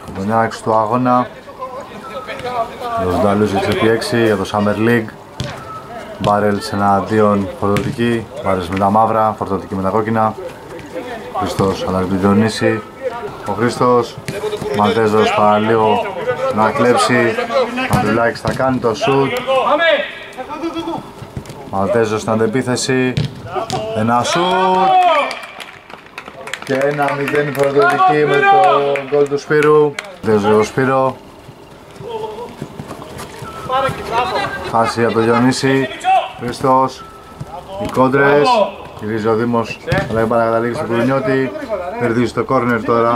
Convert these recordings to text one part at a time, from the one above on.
Τον άξιο του αγώνα. Los Dalus επί 6 για το Summer League. Barrels εναντίον φορτωτική. Barrels με τα μαύρα, φορτωτική με τα κόκκινα. Χρήστος αλλάζει τον Διονύση. Ο Χρήστος, Μαλτέζος παραλίγο να κλέψει. Ανδρουλάκης θα κάνει το σουτ. Μαλτέζος στην αντεπίθεση. Ένα σουτ. Και 1-0 φορτωτική με το γκολ του Σπύρου. Μαλτέζος Σπύρο. Χάσει από τον Διονύση. Χρήστος. Οι κόντρες. Γυρίζει ο Δήμος, αλλά δεν πάει να καταλήξει στο Κουρουνιώτη. Κερδίζει το κόρνερ τώρα.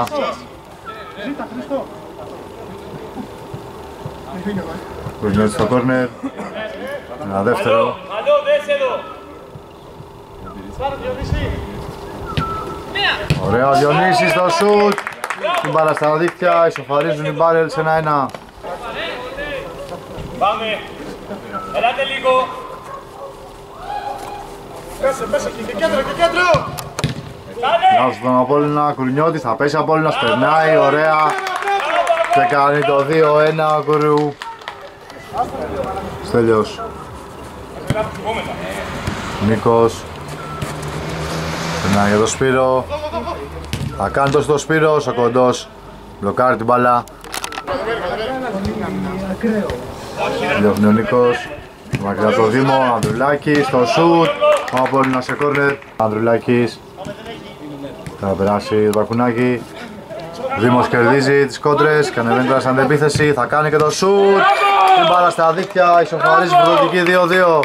Κουρουνιώτη στο κόρνερ. Ένα δεύτερο. Ωραία, ο Διονύσης στο σουτ. Την μπάλα στα δίχτυα, ισοφαρίζουν οι Barrels 1-1. Πάμε. Ελάτε λίγο. Πέσε και κέντρο. Λάθος τον Απόλλωνα, Κουρουνιώτης, θα πέσει ο Απόλλωνας, περνάει, ωραία. Και κάνει το 2-1 ο Κουρου. Στέλιος. Νίκος. Περνάει για το Σπύρο. Θα κάνει το στο Σπύρος, ο κοντός. Μπλοκάρει την μπάλα. Διώχνει ο Νίκος. Μακριά το Δήμο, Ανδρουλάκης, στο σουτ. Ο Απόλλωνας σε κόρνερ. Ανδρουλάκης. Θα περάσει το Βακουνάκι. Ο Δήμος κερδίζει τις κόντρες και ανεβαίνει τώρα στην αντεπίθεση. Θα κάνει και το σουτ. Την μπάλα στα δίχτυα, ισοφαρίζει φορτωτική 2-2.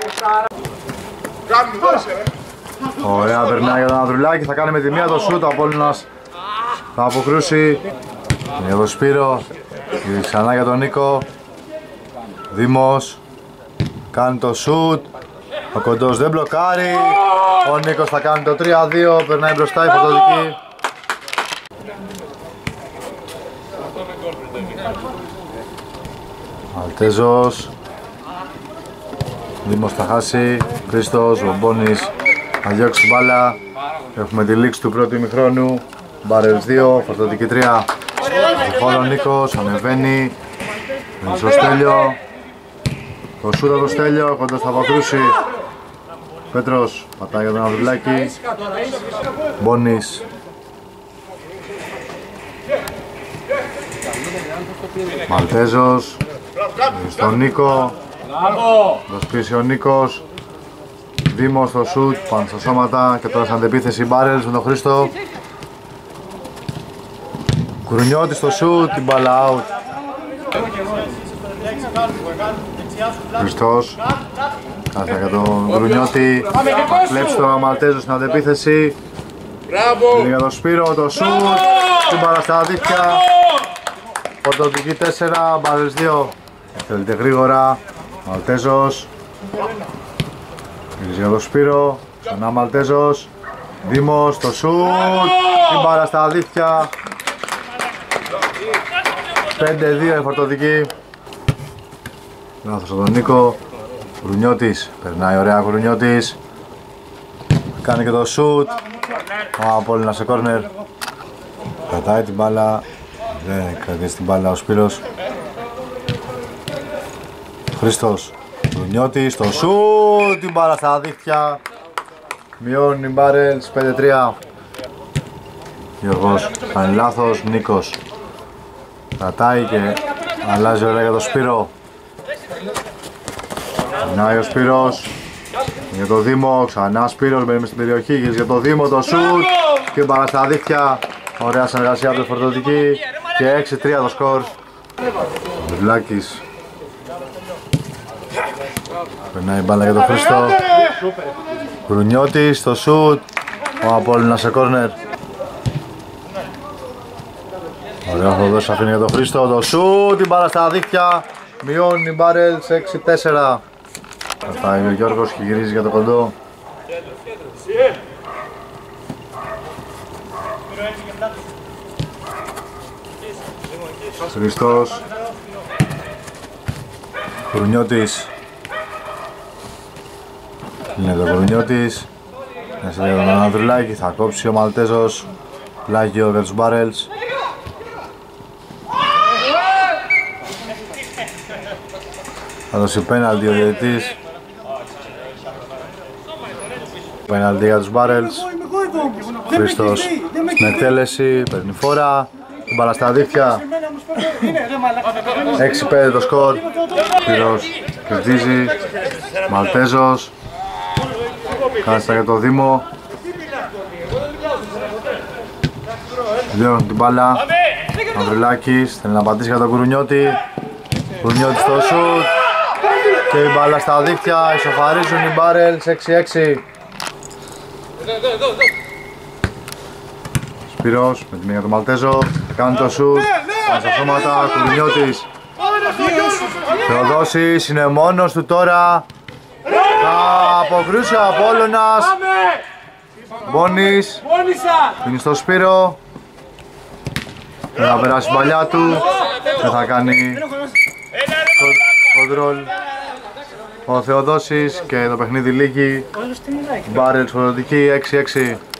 Ωραία, περνάει για τον Ανδρουλάκη. Θα κάνει με τη μία το σουτ. Ο Απόλλωνας θα αποκρούσει. Για τον Σπύρο. Ξανά για τον Νίκο. Δήμος. Κάνει το σουτ. Ο κοντός δεν μπλοκάρει. Ο Νίκος θα κάνει το 3-2. Περνάει μπροστά η φορτωτική. Μαλτέζος. Δήμος θα χάσει. Χρήστος, Βομπόνης θα διώξει την μπάλα. Έχουμε τη λήξη του πρώτου ημιχρόνου. Barrels 2, φορτωτική 3. Ο Νίκος ανεβαίνει. Στο Στέλιο. Το σούτα το Στέλιο, κοντός θα αποκρούσει. Πέτρος, πατάει για τον Ανδρουλάκη. Μπόνης. Μαλτέζος. Στον Νίκο. Το σπίσει ο Νίκος. Δήμος στο σουτ, πάνω στα σώματα και τώρα στην αντεπίθεση Barrels με τον Χρήστο. Κουρουνιώτης στο σουτ, την μπάλα out. Χριστός. Κάθεται για τον Κουρουνιώτη. Κλέψει τον Μαλτέζο στην αντεπίθεση. Είναι για τον Σπύρο, το σουτ. Την μπάλα στα δίχτυα. Φορτωτική 4, Barrels 2. Θέλετε γρήγορα. Μαλτέζος. Είναι για τον Σπύρο. Ξανά Μαλτέζος. Δήμος, το σουτ. Την μπάλα στα δίχτυα. 5-2 η φορτωτική. Λάθος από τον Νίκο. Κουρουνιώτης, περνάει ωραία Κουρουνιώτης. Κάνει και το σουτ. Ο Απόλλωνας σε κόρνερ. Κρατάει την μπάλα. Δεν κρατήσει την μπάλα ο Σπύρος. Χρήστος. Κουρουνιώτης, το σουτ. Την μπάλα στα δίχτυα. Μειώνει οι Barrels 5-3. Γιώργος κάνει λάθος. Νίκος κρατάει και αλλάζει ωραία για το Σπύρο. Περνάει ο Σπύρος για το Δήμο, ξανά Σπύρος μπαίνει στην περιοχή, γυρίζει για το Δήμο, το σουτ και μπάλα στα δίχτυα. Ωραία συνεργασία από τη φορτωτική και 6-3 το σκορ. Βλάκης. Περνάει μπάλα για τον Χρήστο. Κουρουνιώτης στο σουτ. Ο Απόλλωνας σε κόρνερ. Ωραία, θα δώσει αφήνει για τον Χρήστο. Το σουτ, την μπάλα στα δίχτυα. Μειώνει η Barrels 6-4. Πατάει ο Γιώργος και γυρίζει για το κοντό. Χριστός. Κουρουνιώτης. Είναι το Κουρουνιώτης. Μέσα για τον Ανδρουλάκη, θα κόψει ο Μαλτέζος. Πλάγιο για τους Barrels. Θα δώσει πέναλτι ο διαιτητής. Πέναλτι για τους Barrels. Χρήστος στην εκτέλεση, παίρνει φορά. Την μπάλα στα δίχτυα. 6-5 το σκορ. Σπύρος κερδίζει. Μαλτέζος. Κάστα για το Δήμο. Τελειώνουν την μπάλα. Μαυριλάκης θέλει να πατήσει για τον Κουρουνιώτη. Κουρουνιώτης στο σουτ. Και η μπάλα στα δίχτυα. Ισοφαρίζουν οι Barrels 6-6. Σπύρος με τη μία του Μαλτέζο. Κάνει το σουτ. Κάνει στα σώματα. Κουρουνιώτης. Θεοδόσης είναι μόνος του τώρα. Θα αποκρούσει ο Απόλλωνας. Μπόνης. Είναι στο Σπύρο. Δεν θα περάσει η παλιά του. Δεν θα κάνει κοντρόλ ο Θεοδόσης και το παιχνίδι λύγει. Barrels φορτωτική 6-6.